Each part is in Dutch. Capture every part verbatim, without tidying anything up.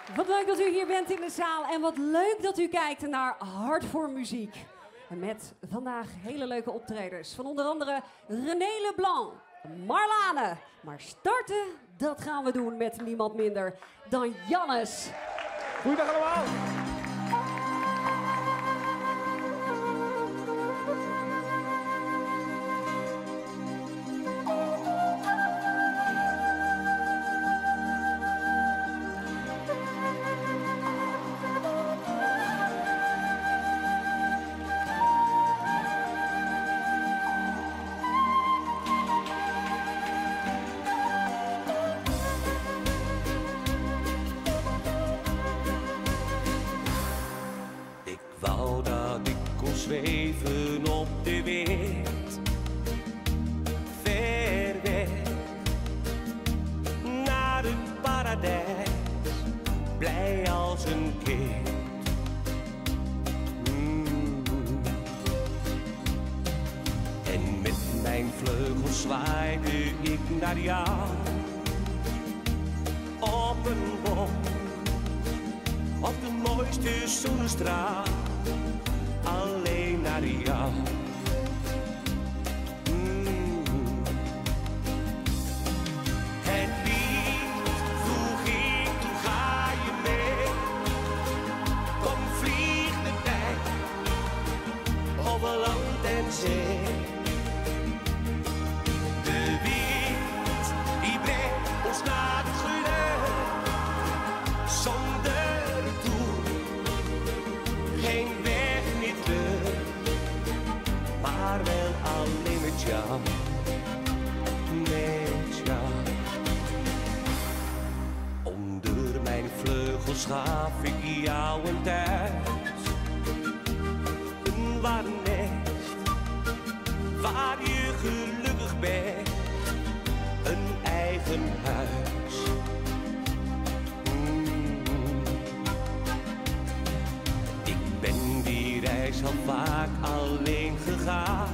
Wat leuk dat u hier bent in de zaal en wat leuk dat u kijkt naar Hart voor Muziek. En met vandaag hele leuke optreders van onder andere René Leblanc, Marlane. Maar starten, dat gaan we doen met niemand minder dan Jannes. Goeiedag allemaal. Wou dat ik kon zweven op de wind, ver weg, naar het paradijs, blij als een kind. Mm. En met mijn vleugels zwaaide ik naar jou, op een boom, op de mooiste zonnestraal. Alleen naar jou. Mm. Het lied vroeg ik, toen ga je mee. Kom vlieg met mij over land en zee. De wind die brengt ons naar het geluk, zonder doel, geen weg. Maar wel alleen met jou, met jou. Onder mijn vleugels gaf ik jou een thuis, een warm nest, waar je gelukkig bent, een eigen huis. Reis al vaak alleen gegaan,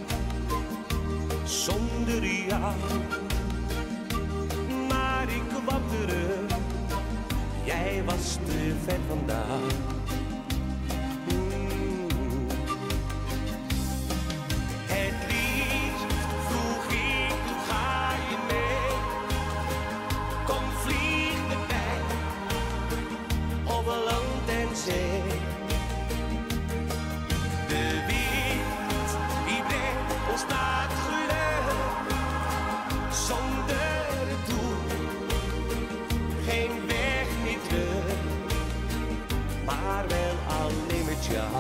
zonder jou. Maar ik kwam terug, jij was te ver vandaan. Mm. Het liefst vroeg ik, toen ga je mee. Kom vlieg met mij over land en zee. Naar het geluk, zonder doel, geen weg niet terug, maar wel alleen met jou,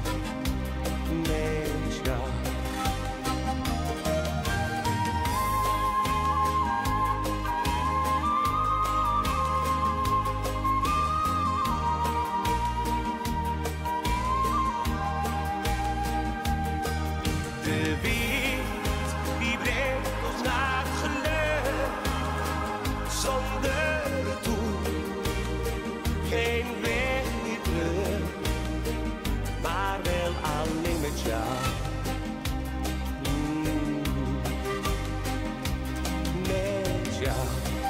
met jou. De wind die brengt ons naar het geluk, zonder doel, geen weg niet terug, maar wel alleen met jou. Mm. Met jou.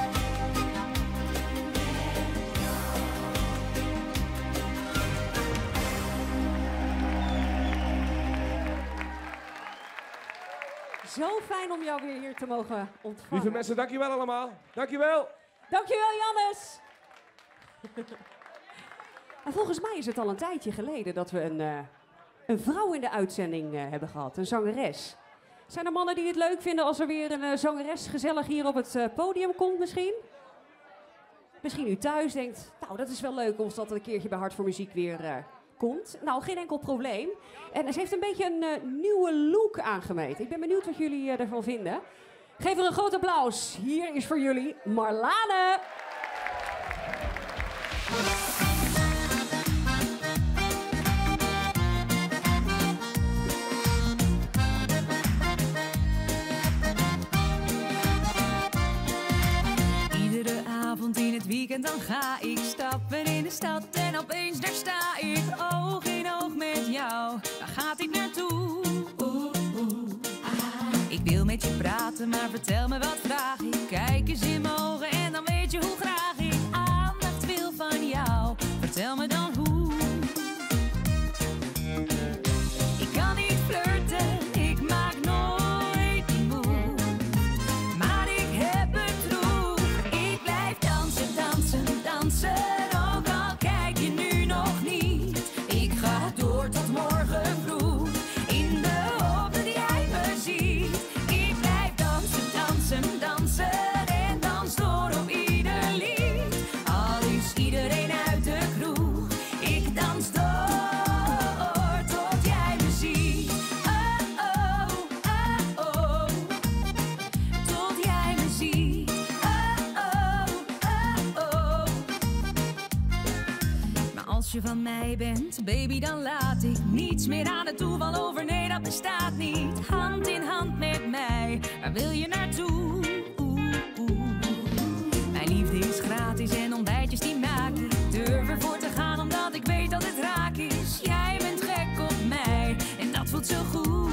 Zo fijn om jou weer hier te mogen ontvangen. Lieve mensen, dankjewel allemaal. Dankjewel. Dankjewel, Jannes. En volgens mij is het al een tijdje geleden dat we een, uh, een vrouw in de uitzending uh, hebben gehad. Een zangeres. Zijn er mannen die het leuk vinden als er weer een uh, zangeres gezellig hier op het uh, podium komt misschien? Misschien u thuis denkt, nou dat is wel leuk als dat een keertje bij Hart voor Muziek weer uh, komt. Nou, geen enkel probleem. En ze heeft een beetje een uh, nieuwe look aangemeten. Ik ben benieuwd wat jullie uh, ervan vinden. Geef er een groot applaus. Hier is voor jullie Marlane. Iedere avond in het weekend dan ga ik stappen in de stad en opeens daar sta ik oog in oog met jou. Waar gaat ik naartoe? Oeh, oeh, ah. Ik wil met je praten, maar vertel me wat vraag ik. Kijk eens in mijn ogen en dan weet je hoe graag ik aandacht wil van jou. vertel me dan hoe. Ik kan niet flirten, ik maak nooit die moe. Maar ik heb het droeg, ik blijf dansen, dansen, dansen. Ook al kijk je nu nog niet, ik ga door tot morgen vroeg. In de hoop dat jij me ziet, ik blijf dansen, dansen, dansen. En dans door op ieder lied, al is iedereen uit de kroeg. Ik dans door tot jij me ziet. Oh, oh, oh, oh. Tot jij me ziet. Oh, oh, oh, oh. Maar als je van mij bent, baby, dan laat ik niets meer aan het toeval over. Nee, dat bestaat niet. Hand in hand met mij, waar wil je naartoe? Oeh, oeh. Mijn liefde is gratis en ontbijtjes die maak ik. Durf ervoor te gaan omdat ik weet dat het raak is. Jij bent gek op mij en dat voelt zo goed.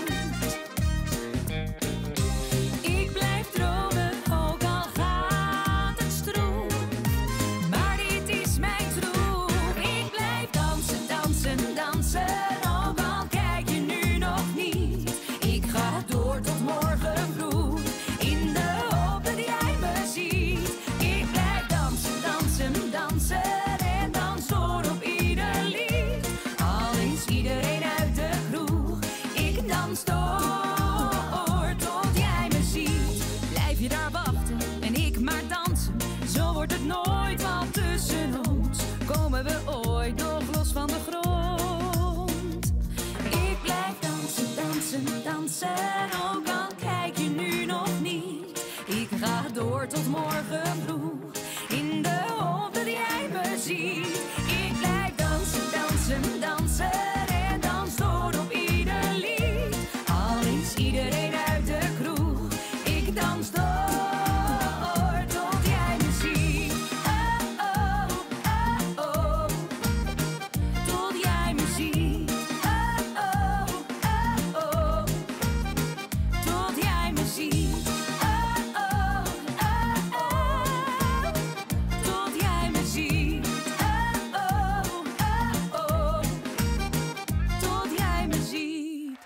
Ik blijf dromen, ook al gaat het stroef. Maar dit is mijn troef. Ik blijf dansen, dansen, dansen. Ook al kijk je nu nog niet, ik ga door tot morgen vroeg. In de hoop dat jij me ziet. Ik blijf dansen, dansen, dansen. En dans door op ieder lied, al is iedereen uit de kroeg. Ik dans door tot jij me ziet. Blijf je daar wachten en ik maar dansen, zo wordt het nooit wat tussen ons. Komen we ooit nog los van de grond? Ik blijf dansen, dansen, dansen. Ook al kijk je nu nog niet, ik ga door tot morgen vroeg. In de hoop dat jij me ziet. Ik blijf dansen, dansen, dansen. En dans door op ieder lied, al is iedereen uit de kroeg. Ik dans door tot jij me ziet. Oh, oh, oh, oh. Tot jij me ziet. Oh, oh, oh, oh. Tot jij me ziet. Oh, oh, oh, oh. Tot jij me ziet. Oh, oh, oh, oh. Tot jij me ziet.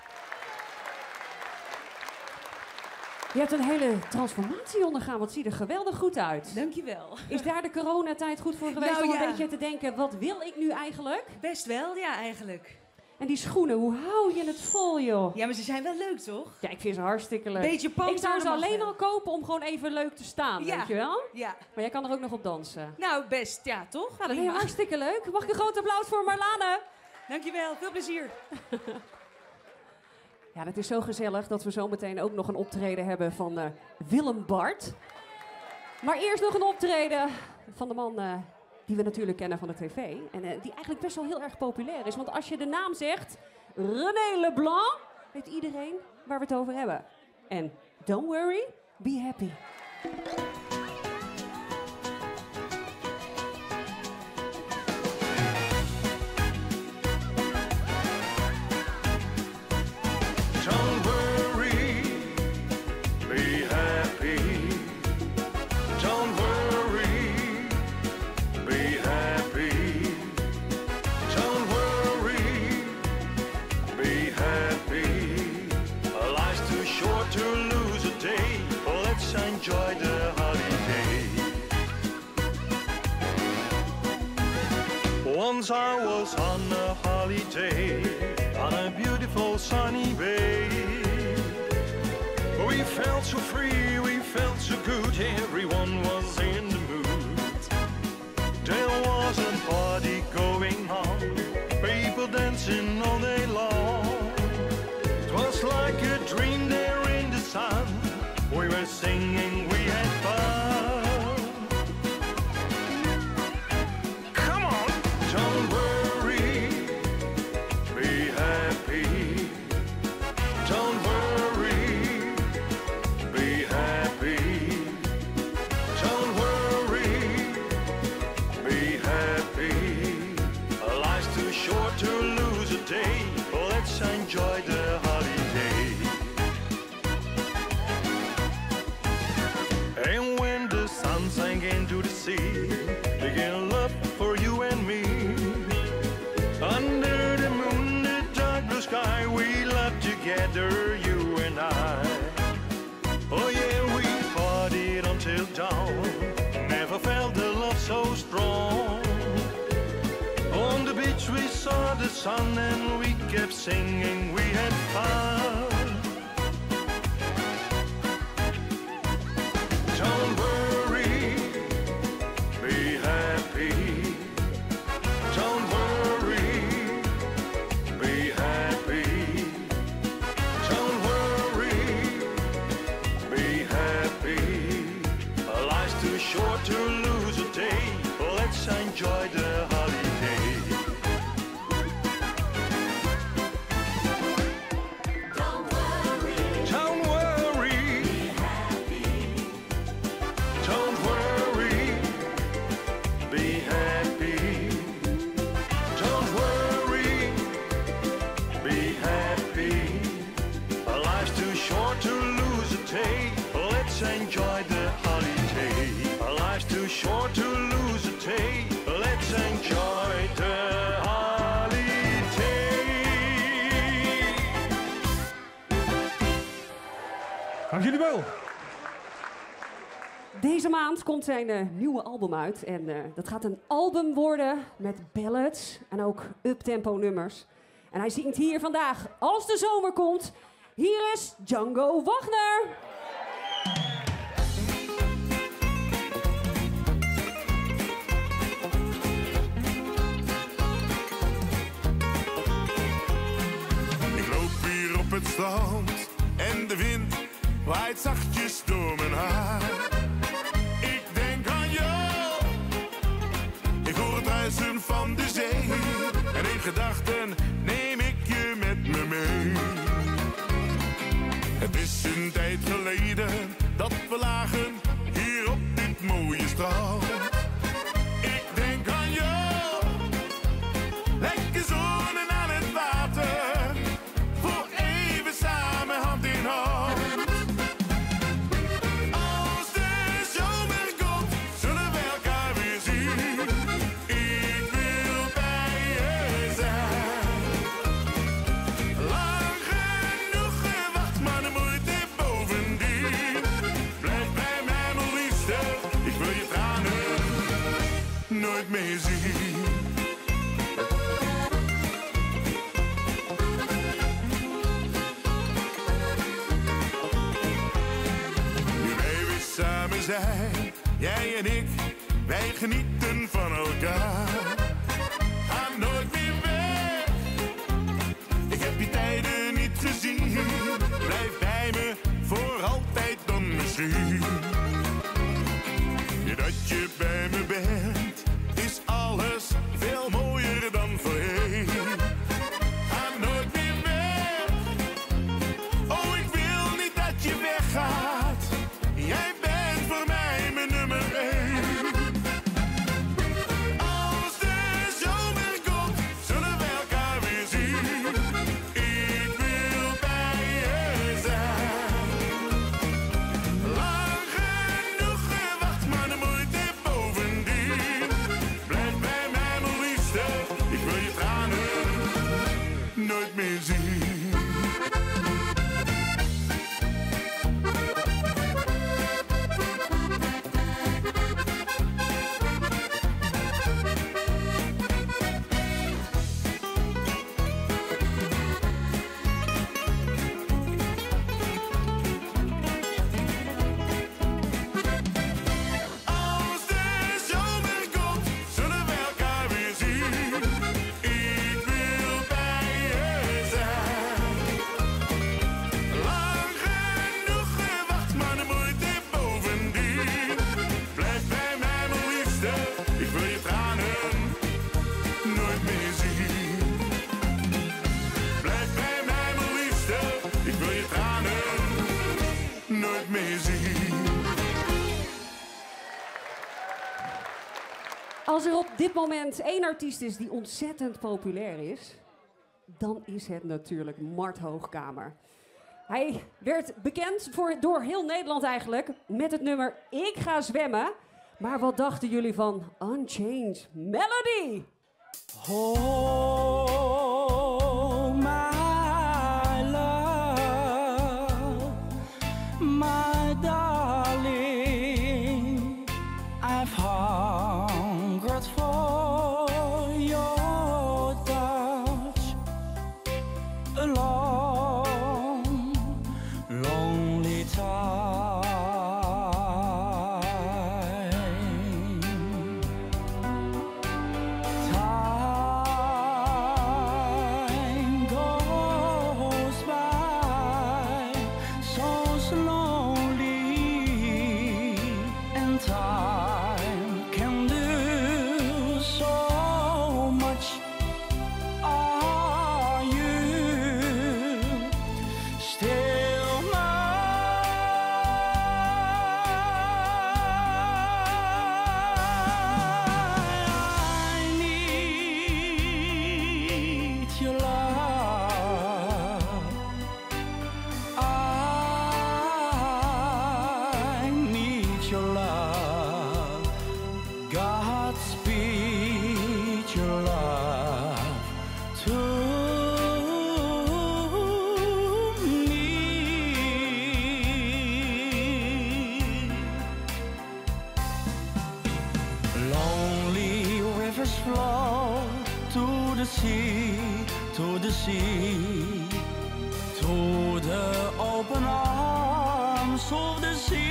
Je hebt een hele transformatie ondergaan. Wat ziet er geweldig goed uit. Dankjewel. Is daar de coronatijd goed voor geweest Nou, om een ja. beetje te denken, wat wil ik nu eigenlijk? Best wel, ja, eigenlijk. En die schoenen, hoe hou je het vol, joh? Ja, maar ze zijn wel leuk, toch? Ja, ik vind ze hartstikke leuk. Beetje ik zou ze poothouden mag alleen wel. al kopen om gewoon even leuk te staan, Ja. weet je wel? Ja. Maar jij kan er ook nog op dansen. Nou, best, ja, toch? Nou, dat is Prima. hartstikke leuk. Mag ik een groot applaus voor Marlane? Dankjewel, veel plezier. Ja, het is zo gezellig dat we zo meteen ook nog een optreden hebben van eh, Willem Bart. Maar eerst nog een optreden van de man eh, die we natuurlijk kennen van de tv. En eh, die eigenlijk best wel heel erg populair is. Want als je de naam zegt, René Leblanc, weet iedereen waar we het over hebben. En don't worry, be happy. Don't worry, be happy. Don't worry, be happy. Don't worry, be happy. Life's too short to lose a day. Let's enjoy the holiday. Once I was on a holiday, on a beautiful sunny bay. We felt so free, we felt so good, everyone was in the mood. There was a party going on, people dancing all day long. It was like a dream there in the sun, we were singing, we had fun. Come on, don't worry, be happy. Don't worry, be happy. Don't worry, be happy. Life's too short to lose a day. Let's enjoy the holiday. so strong. On the beach we saw the sun and we kept singing, we had fun. Don't worry, be happy. Don't worry, be happy. Don't worry, be happy. Life's too short to lose a day. Let's enjoy the holiday. Don't worry, Don't worry, be happy. don't worry, be happy. Don't worry, be happy. Life's too short to lose a day. Let's enjoy the holiday. Life's too short to lose a day. Let's enjoy the holiday. Dank jullie wel. Deze maand komt zijn eh, nieuwe album uit. En eh, dat gaat een album worden met ballads en ook uptempo nummers. En hij zingt hier vandaag, als de zomer komt. Hier is Django Wagner. Ik loop hier op het strand en de wind waait zachtjes door mijn haar. Ik denk aan jou, ik hoor het ruisen van de zee. En in gedachten neem ik je met me mee. Het is een tijd geleden dat we lagen hier op dit mooie strand. Ik denk aan jou, lekker zonnen aan het water, voor even samen hand in hand. Als de zomer komt, zullen we elkaar weer zien. Ik wil bij je zijn. Lang genoeg gewacht, maar de moeite bovendien. Blijf bij mij, mijn liefste, ik wil je tranen nooit meer zien. Nu wij weer samen zijn, jij en ik, wij genieten van elkaar. Ga nooit meer weg, ik heb die tijden niet gezien. Blijf bij me, voor altijd dan misschien. Nu dat je bij me bent, is alles veel mooier dan voorheen. Ga nooit meer weg, oh ik wil niet dat je weggaat. Jij bent voor mij mijn nummer één. Als de zomer komt, zullen we elkaar weer zien. Ik wil bij je zijn. Lang genoeg gewacht, maar de moeite bovendien. Blijf bij mij, mijn liefste, ik wil je tranen nooit meer zien. Als de zomer komt, zullen we elkaar weer zien. Ik wil bij je zijn. Lang genoeg gewacht, maar de moeite bovendien. Blijf bij mij, mijn liefste, ik wil je tranen nooit meer zien. Blijf bij mij, mijn liefste, ik wil je tranen nooit meer zien. Als er op dit moment één artiest is die ontzettend populair is, dan is het natuurlijk Mart Hoogkamer. Hij werd bekend voor, door heel Nederland eigenlijk met het nummer Ik ga zwemmen. Maar wat dachten jullie van Unchained Melody? Oh, my love, my darling, I've heard Godspeed your love to me. Lonely rivers flow to the sea, to the sea, to the open arms of the sea.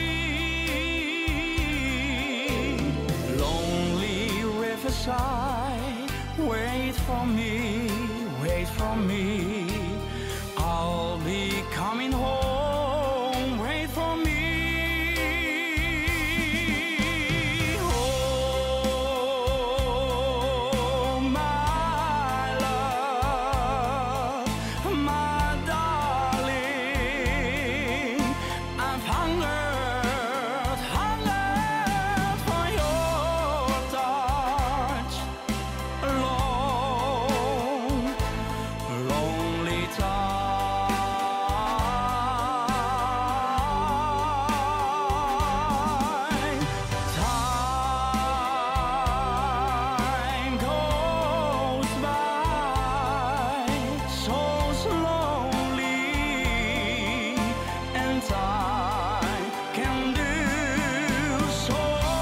Lonely riverside, wait for me, wait for me. I'll be coming home, wait for me. Oh, my love, my darling, I've hungered, hungered for your touch. Long, lonely time. Time goes by so slowly, and time can do so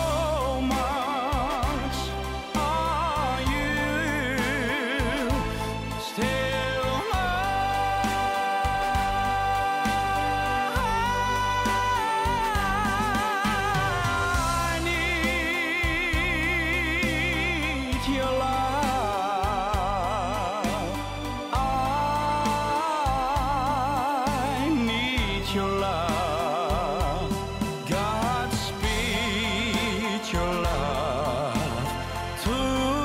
much. Are you still I need your love. I need your love. Godspeed your love to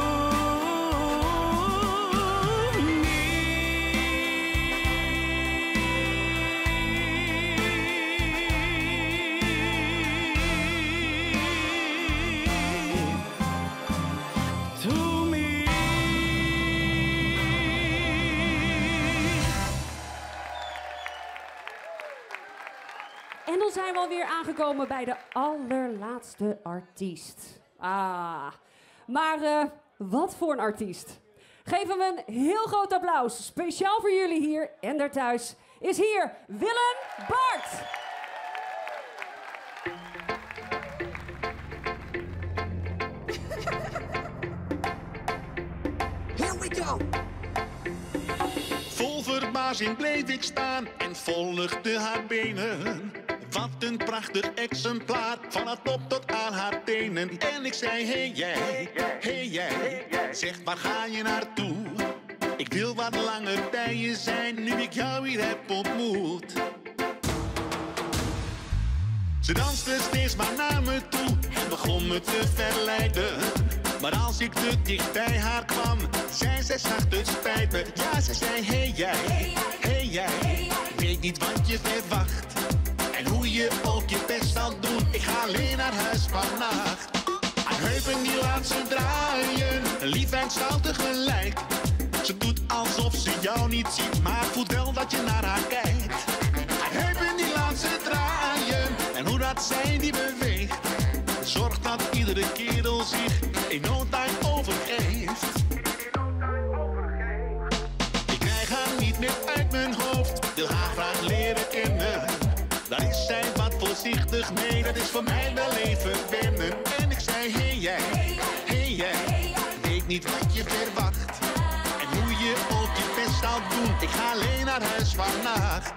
me. To me. En dan zijn we alweer aangekomen bij de allerlaatste artiest. Ah, maar eh, wat voor een artiest. Geef hem een heel groot applaus. Speciaal voor jullie hier en daar thuis is hier Willem Bart. Here we go. Vol verbazing bleef ik staan en volgde haar benen. Wat een prachtig exemplaar, van haar top tot aan haar tenen. En ik zei, hey jij, hey jij, zeg waar ga je naartoe? Ik wil wat langer bij je zijn, nu ik jou hier heb ontmoet. Ze danste steeds maar naar me toe en begon me te verleiden. Maar als ik te dicht bij haar kwam, zei zij zacht, het spijt me. Ja, ze zei, hey jij, hey jij, ik weet niet wat je verwacht. En hoe je ook je best zal doen, ik ga alleen naar huis vannacht. Haar heupen die laat ze draaien, lief en stout tegelijk. Ze doet alsof ze jou niet ziet, maar voelt wel dat je naar haar kijkt. Haar heupen die laat ze draaien, en hoe dat zij die beweegt, zorgt dat iedere kerel zich in no time overgeeft. Ik krijg haar niet meer uit mijn hoofd, wil haar graag leren kennen. Daar is zij wat voorzichtig mee, dat is voor mij wel even wennen. En ik zei, hey jij, hey jij, weet niet wat je verwacht. En hoe je ook je best zal doen, ik ga alleen naar huis vannacht.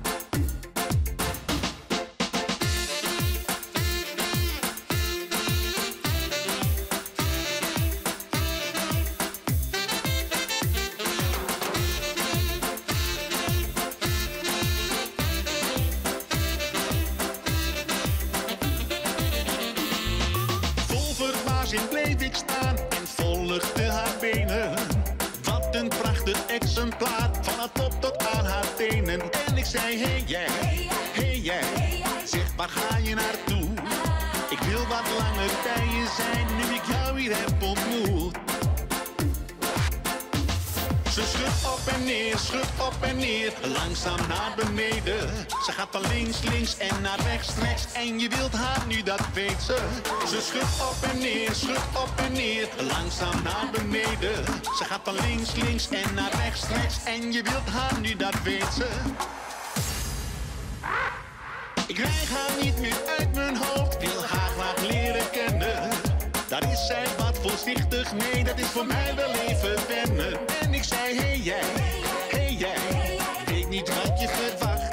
Bleef ik staan en volgde haar benen. Wat een prachtig exemplaar, van haar top tot aan haar tenen. En ik zei, hey jij, hey jij, zeg waar ga je naartoe? Ik wil wat langer bij je zijn, nu ik jou hier heb ontmoet. Ze schudt op en neer, schudt op en neer, langzaam naar beneden. Ze gaat van links, links en naar rechts, rechts. En je wilt haar nu, dat weet ze. Ze schudt op en neer, schudt op en neer, langzaam naar beneden. Ze gaat van links, links en naar rechts, rechts. En je wilt haar nu, dat weet ze. Ik krijg haar niet meer uit mijn hoofd, wil haar graag leren kennen. Daar is zij wat voorzichtig, nee, dat is voor mij wel even wennen. En ik zei, hey jij, hey jij, weet niet wat je verwacht.